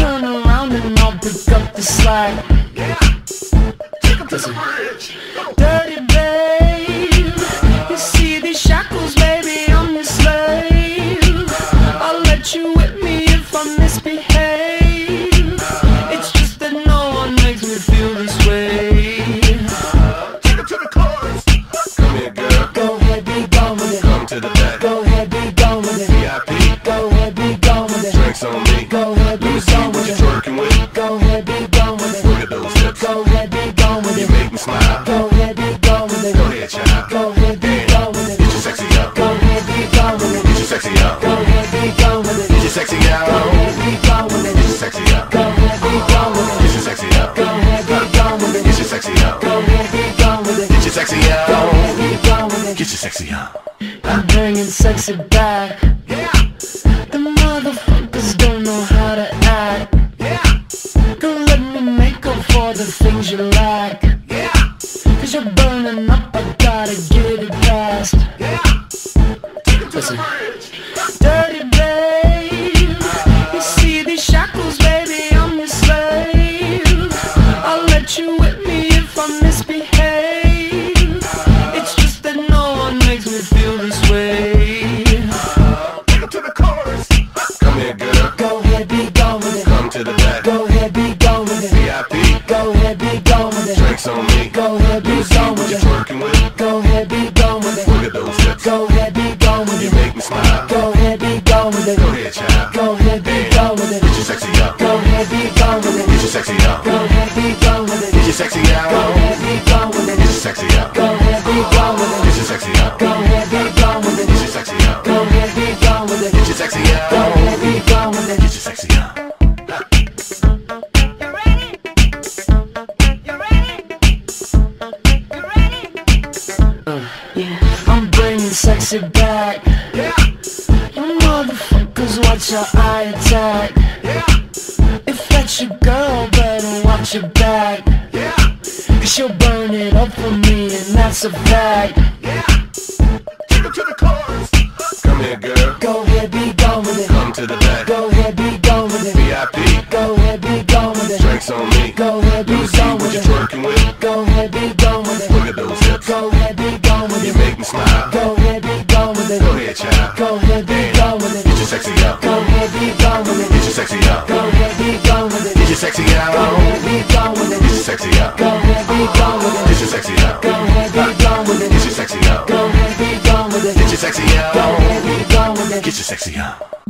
turn around and I'll pick up the slack. Take 'em to the bridge. Dirty babe, you see these shackles, baby, I'm your slave. I'll let you whip me if I misbehave. It's just that no one makes me feel this way. Take 'em to the chorus. Come here, girl. Go ahead, be gone with it. Come to the back. Go ahead, be gone with it. VIP. Go ahead, be gone with it. Drinks on me. Go ahead, Let be me see gone what with you're it. twerking with. Go ahead, be gone with it. Look at those hips. Go ahead, be gone with You it. make me smile. Go ahead, be gone with it. Go ahead, child. Go ahead, be gone with it. Get your sexy out. Go ahead, be gone with it. Get your sexy out. Go ahead, be gone with it. Get your sexy out. Go ahead, be gone with it. Get your sexy out. Go ahead, be gone with it. Get your sexy out. Go ahead, be gone with it. Get your sexy out. Go ahead, be gone with it. Get your sexy out. Go ahead, be gone with it. Get your sexy out. I'm bringing sexy back. Yeah. The motherfuckers don't know how to act. Yeah. Don't let me make up for the things you lack. Yeah. Cause you're burning up, I gotta get it fast. Yeah. Take 'em to the Listen. bridge. Dirty babe, you see these shackles, baby, I'm your slave. I'll let you whip me if I misbehave. It's just that no one makes me feel this way. Take 'em to the chorus. Come here, girl. Go ahead, be gone with it. Come to the back. Go ahead, be gone with it. VIP. Go ahead, be gone with it. Drinks on me. Go ahead, be Let me see gone what with you're it. twerking with. Go ahead, be gone with it. Look at those hips. Go ahead, be gone with You it. make me smile. Go ahead, be gone with it. Go ahead, child. Go ahead, be gone with it. Get your sexy out. Go ahead, be gone with it. Get your sexy out. Go ahead, be gone with it. Get your sexy out. Go ahead, be gone with it. Get your sexy out. Go ahead, be gone with it. Get your sexy out. Go ahead, be gone with it. Get your sexy out. Go ahead, be gone with it. Get your sexy out. Go ahead, be gone with it. Get your sexy out. You ready? You ready? You ready? Yeah, I'm bringing sexy back. Yeah. You motherfuckers, watch your eye attack. Yeah. If that's your girl, better watch your back. Yeah. Cause she'll burn it up for me, and that's a fact. Yeah. Take 'em to the chorus. Come here, girl. Go ahead, be gone with it. Come to the back. Go ahead, be gone with it. VIP. Go ahead, be gone with it. Drinks on me. Go ahead, Let be me see gone what with you're it. twerking with. Go ahead, be gone with it. Look at those hips. Go ahead, be gone with You it. make me smile. Go ahead, be gone with it. Go ahead, child. Go ahead, be gone with it. Get your sexy out. Go ahead, be gone with it. Get your sexy out. Go ahead, be gone with it. Get your sexy out. Go ahead, be gone with it. Get your sexy out. Go ahead, be gone with it. Get your sexy out. Go ahead, be gone with it. Get your sexy out. Go ahead, be gone with it. Get your sexy out. Go ahead, be gone with it. Get your sexy out.